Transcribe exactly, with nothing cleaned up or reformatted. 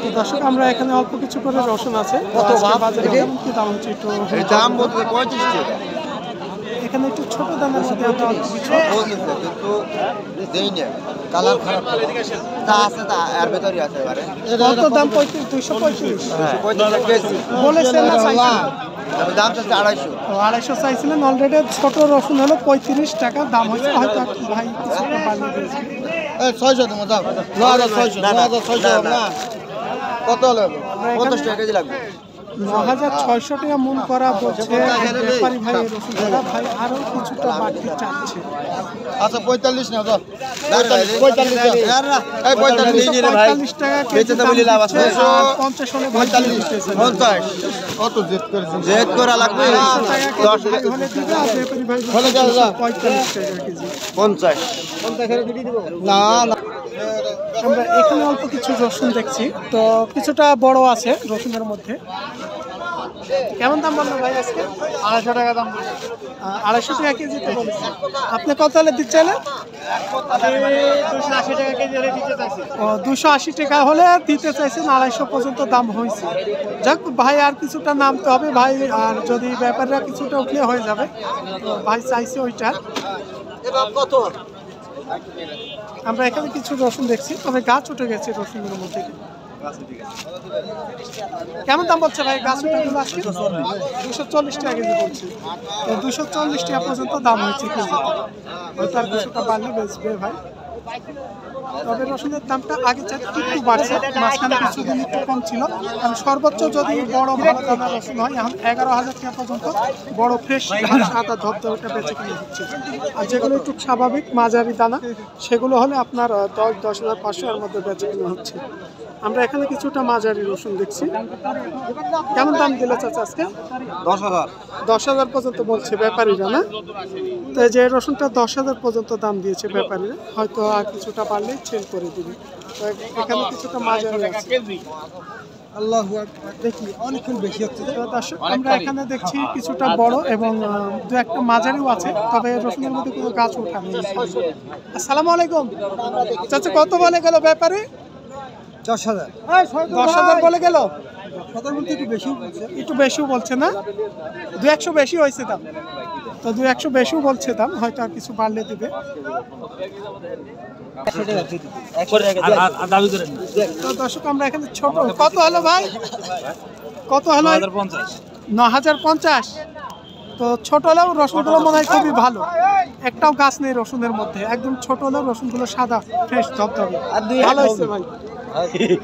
দর্শক আমরা এখানে অল্প কিছু করে রসুন আছে, কত বাজারে কেমন কি দাম হচ্ছে একটু দাম বলতে পঁয়ত্রিশ টাকা। এখানে একটু ছোট দামের মধ্যে আমরা অল্প কিছু কিন্তু দেই না, কালার খারাপ তা আছে, তা এর ভেতরই আছে এবারে। কত দাম? পঁয়ত্রিশ, দুইশো পঁয়ত্রিশ পঁয়ত্রিশ কেজি বলেছেন না চাইছেন? দাম চাচ্ছে আড়াইশো। আড়াইশো চাইছিলেন, অলরেডি ছোট রসুন হলো পঁয়ত্রিশ টাকা দাম হয়েছে, হয়তো একটু ভাই কিছুটা বাড়িয়ে দিয়েছে। ছয়শো তোমার দাম ন হাজার ছয়শো ন হাজার ছয়শো না কত হলো? পঞ্চাশ টাকা কেজি লাগবে। ন হাজার ছয়শো টাকা মন করা বলছে ব্যাপারী ভাই। রসুন ভাই আরো কিছুটা বাড়তি চাচ্ছে। আচ্ছা পঁয়তাল্লিশ না তো পঁয়তাল্লিশ পঁয়তাল্লিশ টাকা কেজি দাম হচ্ছে, আর পঞ্চাশ হলে পঁয়তাল্লিশ পঞ্চাশ কত জেদ করেছেন? জেদ করা লাগবে দশ হলে দিবে, আর ব্যাপারী ভাই বলছে পঁয়তাল্লিশ টাকা কেজি। পঞ্চাশ না না। আমরা এখানে অল্প কিছু রসুন দেখছি, তো কিছুটা বড় আছে রসুনের মধ্যে। কেমন দাম বললো ভাই আজকে? আড়াইশো টাকা দাম। আড়াইশো টাকা কেজিতে বলেছে। আপনি কত হলে দিতে চাইলেন? দুশো আশি টাকা কেজি হলে দিতে চাইছি। ও দুশো আশি টাকা হলে দিতে চাইছেন, আড়াইশো পর্যন্ত দাম হয়েছে। যাক ভাই, আর কিছুটা নামতে হবে ভাই, আর যদি ব্যাপারটা কিছুটা উঠলে হয়ে যাবে। তো ভাই চাইছে ওইটা। কত? আমরা এখানে কিছু রসুন দেখছি, তবে গাছ উঠে গেছে রসুনের মধ্যে। কেমন দাম বলছে ভাই গাছ উঠেগুলো আজকে? দুশো চল্লিশ টাকা কেজি বলছে। তো দুশো চল্লিশ টাকা পর্যন্ত দাম হয়েছে কেজি। হয়তো আর কিছুটা বাড়লে বেচবে ভাই। তবে রসুনের দামটা আগে চাইতে একটু বাড়ছে, মাঝখানে কিছুদিন একটু কম ছিল। কারণ সর্বোচ্চ যদি বড় ভালো দামের রসুন হয়, এখন এগারো হাজার টাকা পর্যন্ত বড় ফ্রেশ সাদা ধবধবেটা বেচে কিনে হচ্ছে। আর যেগুলো একটু স্বাভাবিক মাঝারি দানা, সেগুলো হলে আপনার দশ দশ হাজার পাঁচশো এর মধ্যে বেচে কিনে হচ্ছে। আমরা এখানে কিছুটা মাঝারি রসুন দেখছি। কেমন দাম দিলে চাচা আজকে? দশ হাজার দশ হাজার পর্যন্ত বলছে ব্যাপারীরা, না? তো যে রসুনটা দশ হাজার পর্যন্ত দাম দিয়েছে ব্যাপারীরা, হয়তো আর কিছুটা বাড়লেই সেল করে দিবে। তো এখানে কিছুটা মাঝারি আছে। আল্লাহ দেখি অনেকক্ষণ বেশি হচ্ছে। তো দর্শক আমরা এখানে দেখছি কিছুটা বড় এবং দু একটা মাঝারিও আছে, তবে রসুনের মধ্যে কোনো গাছ ওঠানো। আসসালামু আলাইকুম চাচা, কত বলে গেল ব্যাপারী? দশ হাজার দশ হাজার বলে গেল। একটু বেশি বলছে। একটু বেশিও বলছে না? দু একশো বেশি হয়েছে দাম। তো দু একশো বেশিও বলছে দাম, হয়তো আর কিছু বাড়লে দিবে। তো দর্শক আমরা এখানে ছোট, কত হলো ভাই? কত হলো? ন হাজার পঞ্চাশ। তো ছোট হলেও রসুনগুলো মনে হয় খুবই ভালো, একটাও গাছ নেই রসুনের মধ্যে, একদম ছোট হলেও রসুনগুলো সাদা ফ্রেশ ধবধবে, ভালো হয়েছে ভাই।